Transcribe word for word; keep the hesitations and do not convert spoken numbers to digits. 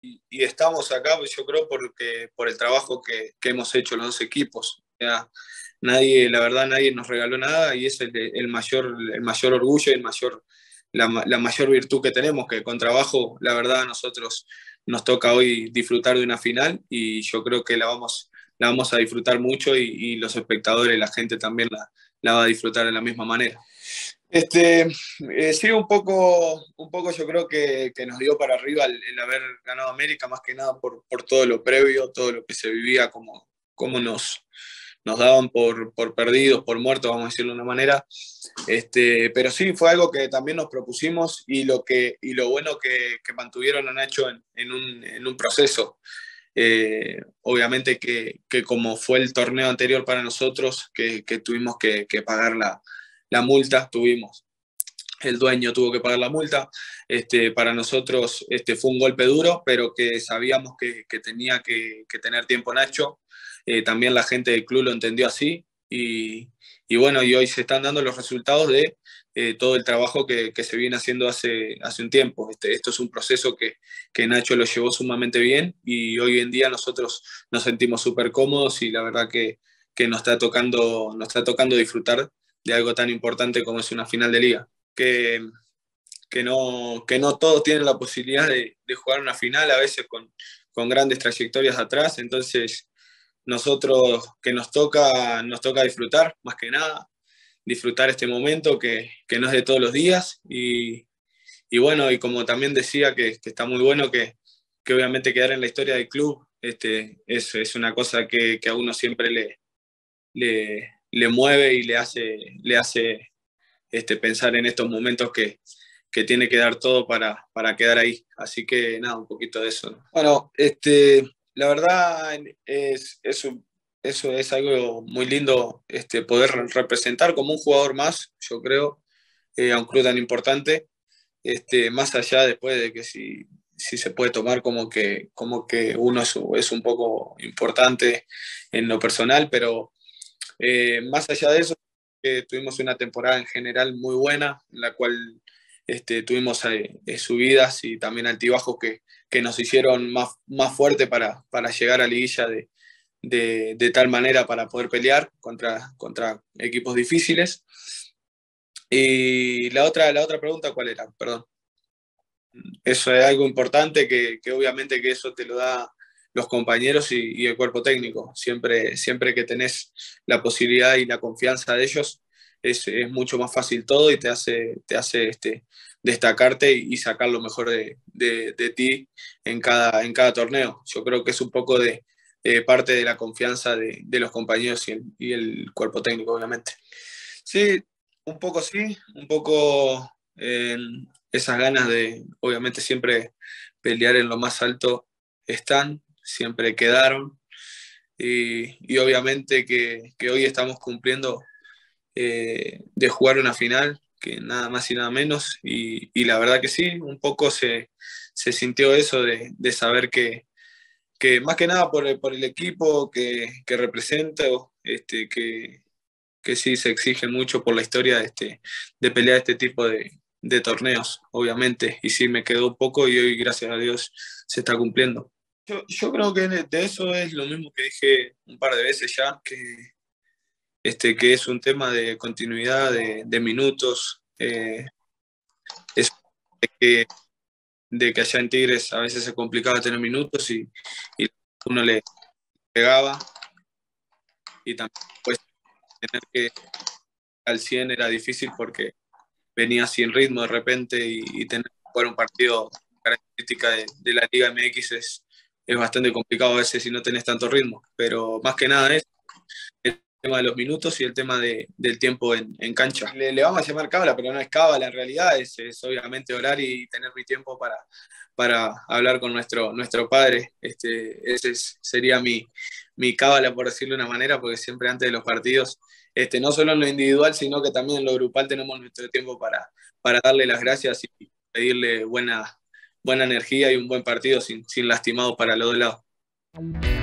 y estamos acá, pues, yo creo, porque, por el trabajo que, que hemos hecho los dos equipos. O sea, nadie, la verdad, nadie nos regaló nada y es el, el mayor, el mayor orgullo y el mayor, la, la mayor virtud que tenemos, que con trabajo, la verdad, a nosotros nos toca hoy disfrutar de una final y yo creo que la vamos, la vamos a disfrutar mucho y, y los espectadores, la gente también la, la va a disfrutar de la misma manera. Este, eh, sí, un poco, un poco yo creo que, que nos dio para arriba el, el haber ganado América, más que nada por, por todo lo previo, todo lo que se vivía, como, como nos, nos daban por, por perdidos, por muertos, vamos a decirlo de una manera. Este, pero sí, fue algo que también nos propusimos y lo, que, y lo bueno que, que mantuvieron a Nacho en, en, un, en un proceso. Eh, obviamente que, que como fue el torneo anterior para nosotros, que, que tuvimos que, que pagar la, la multa, tuvimos, el dueño tuvo que pagar la multa, este, para nosotros este, fue un golpe duro, pero que sabíamos que, que tenía que, que, tener tiempo Nacho, eh, también la gente del club lo entendió así, y, y bueno, y hoy se están dando los resultados de eh, todo el trabajo que, que se viene haciendo hace, hace un tiempo. Este, esto es un proceso que, que Nacho lo llevó sumamente bien, y hoy en día nosotros nos sentimos súper cómodos, y la verdad que, que nos, está tocando, nos está tocando disfrutar de algo tan importante como es una final de liga. Que, que, no, que no todos tienen la posibilidad de, de jugar una final, a veces con, con grandes trayectorias atrás, entonces nosotros que nos toca, nos toca disfrutar, más que nada, disfrutar este momento que, que no es de todos los días, y, y bueno, y como también decía que, que está muy bueno que, que obviamente quedar en la historia del club este, es, es una cosa que, que a uno siempre le, le, le mueve y le hace, le hace este, pensar en estos momentos que, que tiene que dar todo para, para quedar ahí. Así que nada, un poquito de eso, ¿no? Bueno, este, la verdad es, es, eso es algo muy lindo, este, poder representar como un jugador más, yo creo, eh, a un club tan importante, este, más allá después de que si, si se puede tomar como que, como que uno es, es un poco importante en lo personal, pero eh, más allá de eso, eh, tuvimos una temporada en general muy buena, en la cual este, tuvimos eh, eh, subidas y también altibajos que, que nos hicieron más, más fuerte para, para llegar a liguilla de, de, de, tal manera para poder pelear contra, contra equipos difíciles. Y la otra, la otra pregunta, ¿cuál era? Perdón. Eso es algo importante que, que obviamente que eso te lo da los compañeros y, y, el cuerpo técnico. Siempre, siempre que tenés la posibilidad y la confianza de ellos, es, es mucho más fácil todo y te hace, te hace este, destacarte y, y sacar lo mejor de, de, de ti en cada, en cada torneo. Yo creo que es un poco de, de parte de la confianza de, de los compañeros y el, y el cuerpo técnico, obviamente. Sí, un poco sí, un poco eh, esas ganas de, obviamente, siempre pelear en lo más alto están, siempre quedaron, y, y obviamente que, que, hoy estamos cumpliendo eh, de jugar una final, que nada más y nada menos, y, y la verdad que sí, un poco se, se sintió eso de, de saber que, que más que nada por el, por el equipo que, que represento, este, que que sí se exige mucho por la historia de, este, de pelear este tipo de, de torneos, obviamente, y sí me quedó un poco y hoy, gracias a Dios, se está cumpliendo. Yo, yo creo que de eso es lo mismo que dije un par de veces ya, que, este, que es un tema de continuidad, de, de minutos, eh, es de que, de que allá en Tigres a veces se complicaba tener minutos y, y uno le pegaba, y también pues tener que al cien era difícil porque venía sin ritmo de repente, y, y tener que jugar un partido característica de, de la Liga M X es, es bastante complicado a veces si no tenés tanto ritmo, pero más que nada es el tema de los minutos y el tema de, del tiempo en, en cancha. Le, le vamos a llamar cábala, pero no es cábala, en realidad es, es obviamente orar y tener mi tiempo para, para hablar con nuestro, nuestro padre. Este, ese es, sería mi, mi cábala, por decirlo de una manera, porque siempre antes de los partidos, este, no solo en lo individual, sino que también en lo grupal tenemos nuestro tiempo para, para darle las gracias y pedirle buena, buena energía y un buen partido sin, sin lastimados para los dos lados.